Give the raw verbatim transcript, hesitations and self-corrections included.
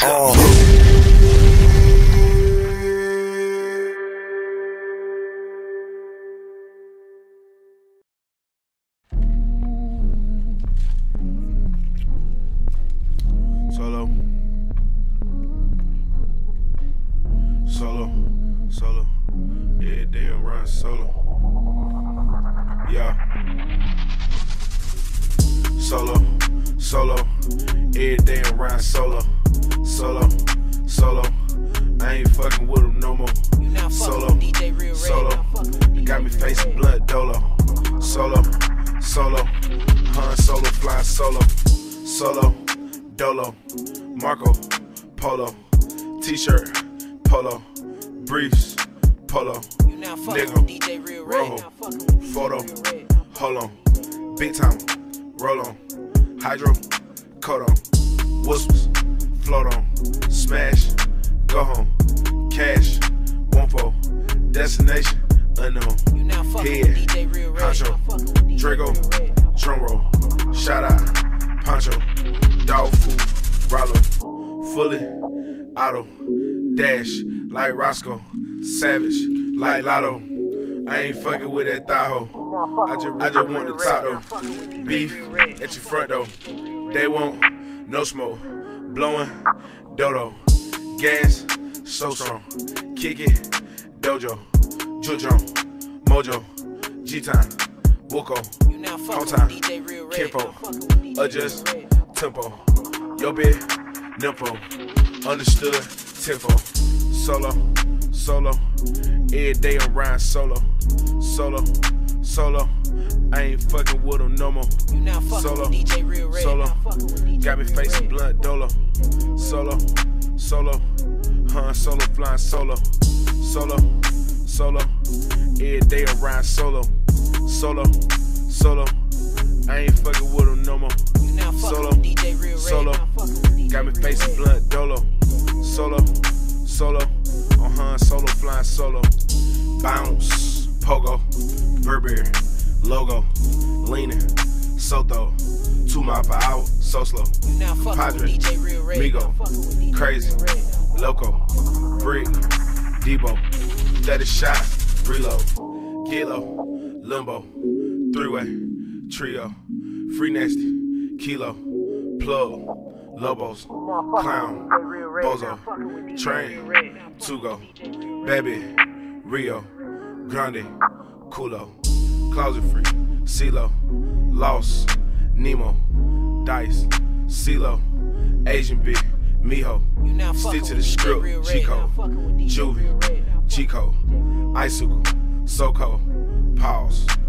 Solo. Solo. Solo. Yeah, damn run solo. Yeah. Solo. Solo. Every day I'm riding solo. Solo. Solo. I ain't fucking with him no more. Solo. Solo. Got me facing blunt dolo. Solo. Solo. Han Solo flying solo. Solo. Dolo. Marco. Polo. T-shirt. Polo. Briefs. Polo. Nigga. Rojo. Photo. Hold on. Big time. Roll on. Hydro. Coat on. Whispers. Float on. Smash. Go home. Cash. One for. Destination. Unknown. Head. Poncho. Drago. Drum roll. Shout out. Poncho. Dog food. Rollo. Fully. Auto. Dash. Like Roscoe. Savage. Like Lotto. I ain't fucking with that Tahoe. I just, I just want the top though. Beef at your front though. They won't, no smoke. Blowing, dodo. Gas, so strong. Kick it, dojo. Jujon, mojo. G-time, Woko. Home time, Kimpo. Adjust, tempo. Yo big, nympho. Understood, tempo. Solo, solo. Every day I'm riding solo. Solo, solo. I ain't fucking with him no more. Solo, solo. Got me facing blunt dolo. Solo, solo. Han Solo flying solo. Solo, solo. Every day I'm riding solo. Solo, solo. I ain't fucking with him no more. Solo, solo. Got me facing blunt dolo. Solo, solo. On Han Solo flying solo. Bounce, Pogo, Burberry, Logo, Leaning, Soto, two mile per hour, so slow. Padre, Migo, Crazy, Loco, Brick, Debo, thirty shot, reload, Kilo, Limbo, three-way, Trio, Free Nasty, Kilo, Plug, Lobos, Clown, Bozo, Train, Tugo, Baby, Rio, Grande, Kulo, Closet Free, CeeLo, Lost, Nemo, Dice, CeeLo, Asian B, Miho, Stick to the script, Chico, Juvie, Chico, Isuku, Soko, Pause.